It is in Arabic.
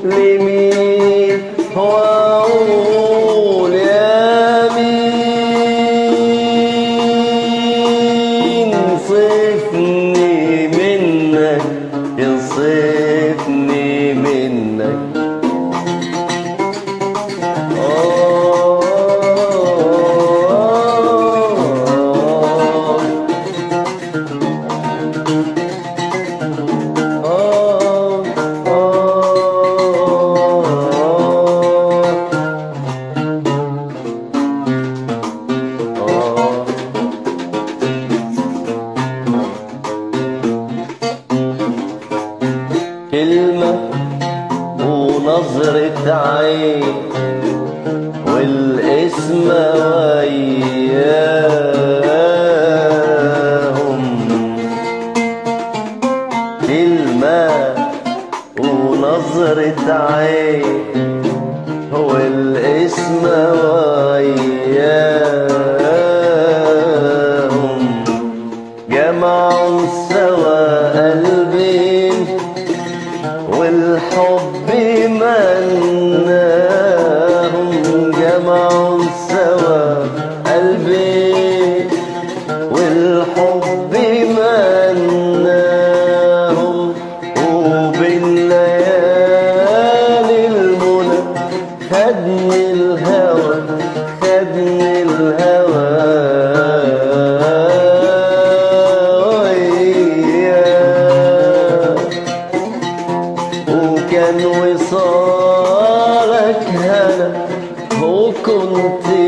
لمين واقول يا مين صفني منك يصفني منك كلمة ونظرة عين والاسم وياهم كلمة ونظرة عين والاسم وياهم جمعوا سوا قلبين والحب مناهم جمعوا سوا قلبي والحب مناهم وبالليالي المنى خدني الهوى خدني الهوى كان وصالك هنا وكنت